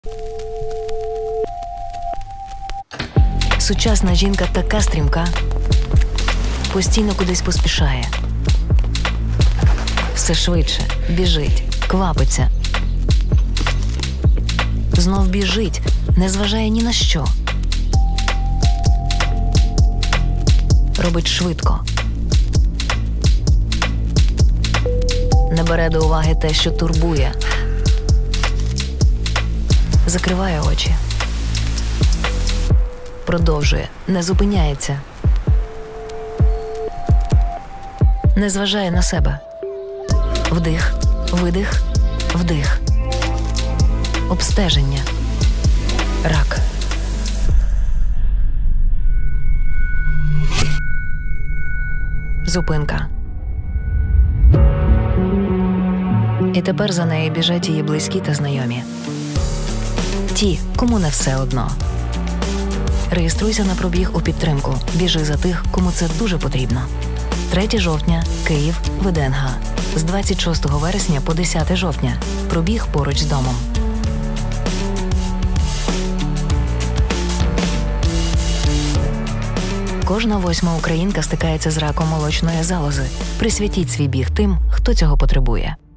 Сучасна жінка така стрімка, постійно кудись поспішає. Все швидше, біжить, квапиться. Знов біжить, не зважає ні на що. Робить швидко. Не бере до уваги те, що турбує. Закриває очі. Продовжує, не зупиняється. Не зважає на себе. Вдих, видих, вдих. Обстеження. Рак. Зупинка. І тепер за нею біжать її близькі та знайомі. Ті, кому не все одно. Реєструйся на пробіг у підтримку. Біжи за тих, кому це дуже потрібно. 3 жовтня. Київ. ВДНГ. З 26 вересня по 10 жовтня. Пробіг поруч з домом. Кожна 8-ма українка стикається з раком молочної залози. Присвятіть свій біг тим, хто цього потребує.